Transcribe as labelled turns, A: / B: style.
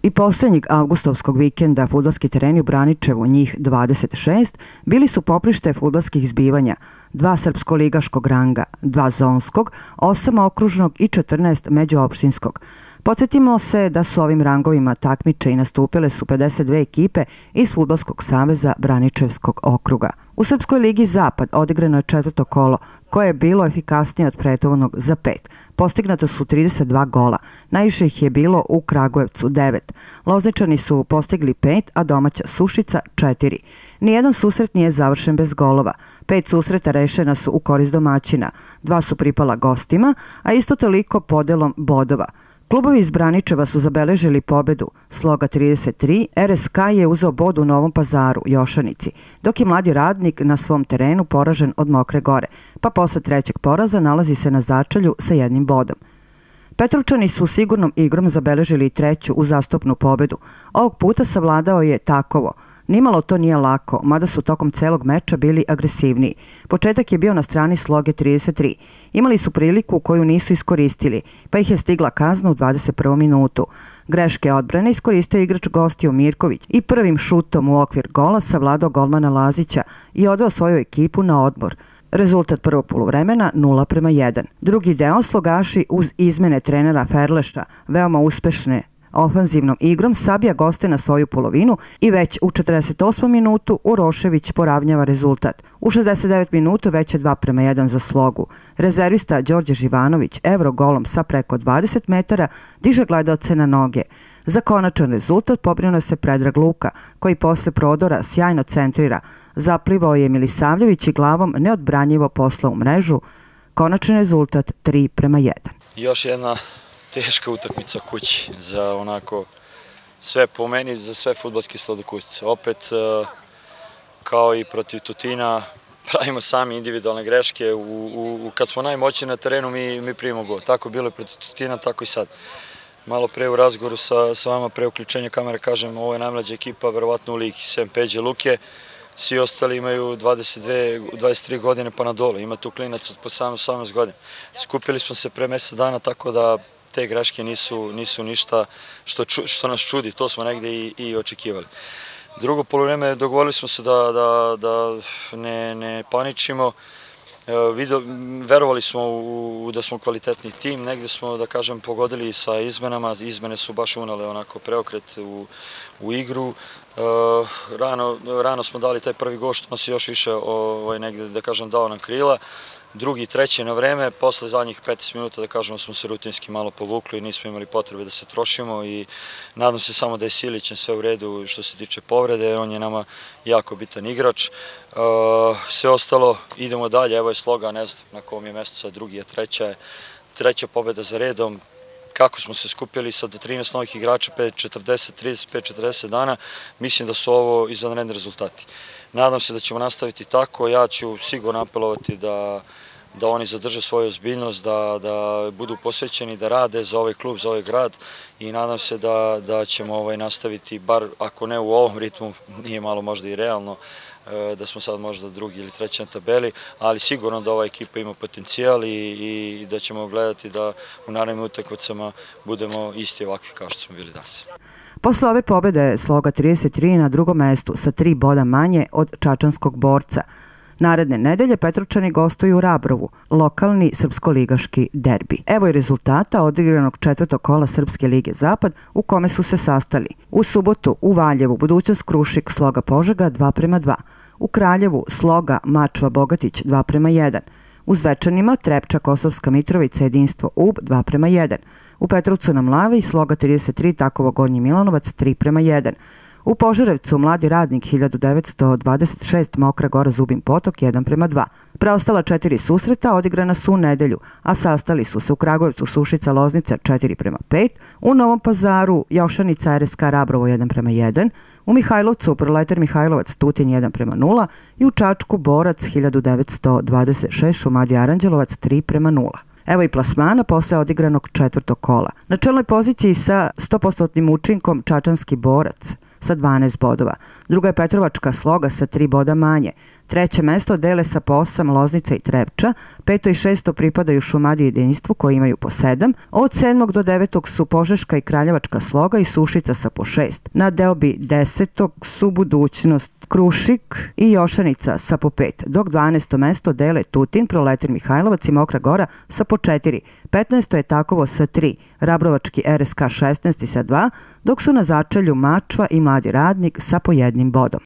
A: I posljednjeg avgustovskog vikenda fudbalski tereni u Braničevu, njih 26, bili su poprište fudbalskih zbivanja, 2 srpsko-ligaškog ranga, 2 zonskog, 8 okružnog i 14 međuopštinskog. Podsjetimo se da su ovim rangovima takmiče i nastupile su 52 ekipe iz Fudbalskog saveza Braničevskog okruga. U Srpskoj ligi Zapad odigrano je 4. kolo, koje je bilo efikasnije od prethodnog za 5. Postignata su 32 gola, najviše ih je bilo u Kragujevcu 9. Lozničani su postigli 5, a domaća Sušica 4. Nijedan susret nije završen bez golova. 5 susreta rešena su u korist domaćina, 2 su pripala gostima, a isto toliko podelom bodova. Klubovi iz Braničeva su zabeležili pobedu, Sloga 33, RSK je uzeo bod u Novom Pazaru, Jošanici, dok je Mladi Radnik na svom terenu poražen od Mokre Gore, pa posle trećeg poraza nalazi se na začelju sa 1 bodom. Petrovčani su sigurnom igrom zabeležili treću uzastopnu pobedu. Ovog puta savladao je Takovo. Nimalo to nije lako, mada su tokom celog meča bili agresivniji. Početak je bio na strani Sloge 33. Imali su priliku koju nisu iskoristili, pa ih je stigla kazna u 21. minutu. Greške odbrane iskoristio igrač gostiju Mirković i prvim šutom u okvir gola savladao golmana Lazića i odveo svoju ekipu na odmor. Rezultat prvog poluvremena 0:1. Drugi deo slogaši uz izmene trenera Ferleša, veoma uspešne ofanzivnom igrom sabija goste na svoju polovinu i već u 48. minutu Urošević poravnjava rezultat. U 69 minutu već je 2:1 za Slogu. Rezervista Đorđe Živanović evrogolom sa preko 20 metara diže gledaoce na noge. Za konačan rezultat pobrinuo se Predrag Luka, koji posle prodora sjajno centrira. Zaplivao je Milisavljević i glavom neodbranjivo poslao u mrežu. Konačan rezultat 3:1.
B: Još jedna teška utakmica kući za onako sve po meni, za sve fudbalske sladokusce. Opet, kao i protiv Tutina, pravimo sami individualne greške. Kad smo najmoćniji na terenu, mi primimo gol. Tako bilo je protiv Tutina, tako i sad. Malo pre u razgovoru sa vama, pre uključenja kamere, kažem, ovo je najmlađa ekipa, verovatno u ligi, sem Peđe Luke. Svi ostali imaju 23 godine pa na dole. Ima tu klinac od po 18 godina. Skupili smo se pre mesec dana, tako da te greške nisu ništa što nas čudi, to smo negde i očekivali. Drugo poluvreme dogovorili smo se da ne paničimo, verovali smo da smo kvalitetni tim, negde smo, da kažem, pogodili sa izmenama, izmene su baš unale onako preokret u igru. Rano smo dali taj prvi gol što nas još više negde, da kažem, dao nam krila. Drugi i treći na vreme, posle zadnjih 15 minuta, da kažemo, smo se rutinski malo povukli i nismo imali potrebe da se trošimo i nadam se samo da je Silićem sve u redu što se tiče povrede, on je nama jako bitan igrač. Sve ostalo, idemo dalje, evo je Sloga, ne znam na kom je mesto, sad drugi je treća pobeda za redom. Kako smo se skupili sa 13 novih igrača, 35-40 dana, mislim da su ovo izvanredni rezultati. Nadam se da ćemo nastaviti tako, ja ću sigurno apelovati da oni zadrže svoju ozbiljnost, da budu posvećeni, da rade za ovaj klub, za ovaj grad i nadam se da ćemo nastaviti, bar ako ne u ovom ritmu, nije malo možda i realno, da smo sad možda drugi ili treći na tabeli, ali sigurno da ova ekipa ima potencijal i da ćemo gledati da u narednim utakmicama budemo isti ovakvi kao što smo bili danas.
A: Posle ove pobede Sloga 33 na drugom mestu sa 3 boda manje od čačanskog Borca. Naredne nedelje Petrovčani gostuju u Rabrovu, lokalni srpsko-ligaški derbi. Evo i rezultata odigranog 4. kola Srpske lige Zapad u kome su se sastali. U subotu u Valjevu Budućnost Krušik Sloga Požega 2:2. U Kraljevu Sloga Mačva Bogatić 2:1. U Zvečanima Trepča Kosovska Mitrovica Jedinstvo Ub 2:1. U Petrovcu na Mlavi Sloga 33 Takovo Gornji Milanovac 3:1. U Požarevcu Mladi Radnik 1926 Mokra Gora Zubin Potok 1:2. Preostala 4 susreta odigrana su u nedelju, a sastali su se u Kragujevcu Sušica Loznica 4:5, u Novom Pazaru Jošanica RSK Rabrovo 1:1, u Mihajlovcu Proletar Mihajlovac Tutin 1:0 i u Čačku Borac 1926 Šumadija Aranđelovac 3:0. Evo i plasmana posle odigranog 4. kola. Na čelnoj poziciji sa 100% učinkom Čačanski Borac sa 12 bodova. Druga je Petrovačka Sloga sa 3 boda manje. Treće mesto dele sa po 8 Loznica i Trepča, 5. i 6. pripadaju Šumadiji i Jedinstvu koji imaju po 7, od 7. do 9. su Požeška i Kraljevačka Sloga i Sušica sa po 6. Na deobi 10. su Budućnost, Krušik i Jošanica sa po 5, dok 12. mesto dele Tutin, Proleter Mihajlovac i Mokra Gora sa po 4, 15. je Takovo sa 3, Rabrovački RSK 16 sa 2, dok su na začelju Mačva i Mladi Radnik sa po 1 bodom.